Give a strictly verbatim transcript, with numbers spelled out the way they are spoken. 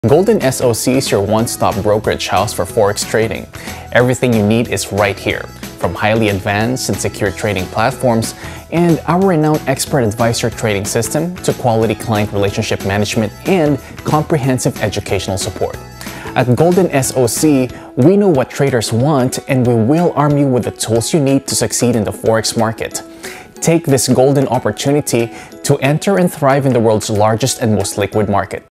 GoldenSoc is your one-stop brokerage house for Forex trading. Everything you need is right here, from highly advanced and secure trading platforms and our renowned expert advisor trading system to quality client relationship management and comprehensive educational support. At GoldenSoc, we know what traders want and we will arm you with the tools you need to succeed in the Forex market. Take this golden opportunity to enter and thrive in the world's largest and most liquid market.